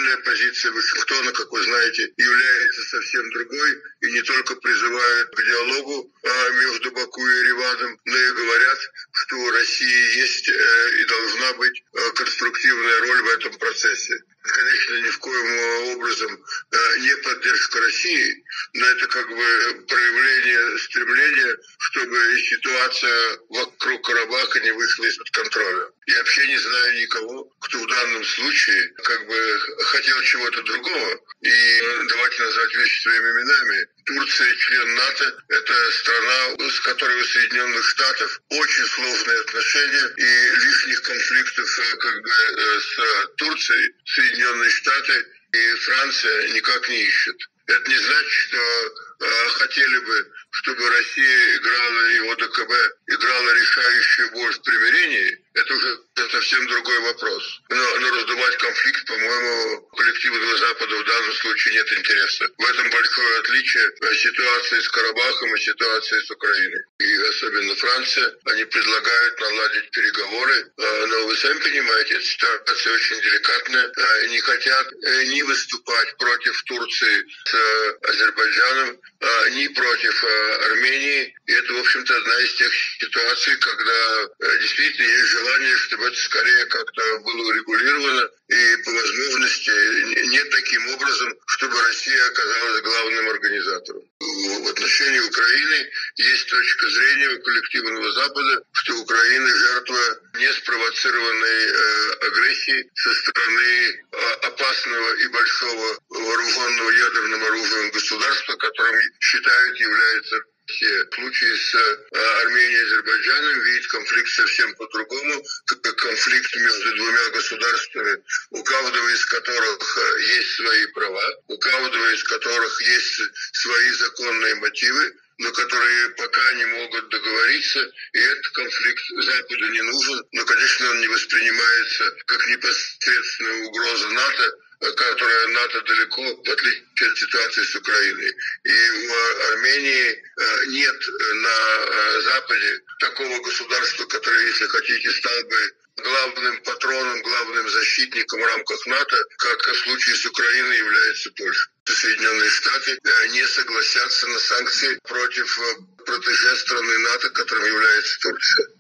официальная позиция Вашингтона, как вы знаете, является совсем другой и не только призывает к диалогу между Баку и Ереваном, но и говорят, что у России есть и должна быть конструктивная роль в этом процессе. Конечно, ни в коем образом не поддержка России, но это как бы проявление стремления, чтобы ситуация вокруг Карабаха не вышла из-под контроля. Я вообще не знаю никого, кто в данном случае как бы хотел чего-то другого. И давайте назвать вещи своими именами. Турция, член НАТО, это страна, с которой у Соединенных Штатов очень сложные отношения, и лишних конфликтов как бы с Турцией Соединенные Штаты и Франция никак не ищут. Это не значит, что хотели бы, чтобы Россия играла и ОДКБ играла решающую роль в примирении. Это уже совсем другой вопрос. Но раздувать конфликт, по-моему, коллективу Запада в данном случае нет интереса. В этом большое отличие ситуации с Карабахом и ситуации с Украиной. И особенно Франция, они предлагают наладить переговоры, но вы сами понимаете, эта ситуация очень деликатная. Не хотят ни выступать против Турции с Азербайджаном, ни против Армении. И это, в общем-то, одна из тех ситуаций, когда действительно есть желание, чтобы это скорее как-то было урегулировано и по возможности не таким образом, чтобы Россия оказалась главным организатором. В отношении Украины есть точка зрения у коллективного Запада, что Украина жертва неспровоцированной агрессии со стороны опасного и большого вооруженного ядерным оружием государства, которым считают является Россия. В случае с Арменией и Азербайджаном видит конфликт совсем по-другому, как конфликт между двумя государствами, у каждого из которых есть свои права, у каждого из которых есть свои законные мотивы, но которые пока не могут договориться, и этот конфликт Западу не нужен. Но, конечно, он не воспринимается как непосредственная угроза НАТО, которая НАТО далеко, в отличие от ситуации с Украиной. И в Армении нет на Западе такого государства, которое, если хотите, стал бы главным патроном, главным защитником в рамках НАТО, как в случае с Украиной является Польша. Соединенные Штаты не согласятся на санкции против протеже страны НАТО, которым является Турция.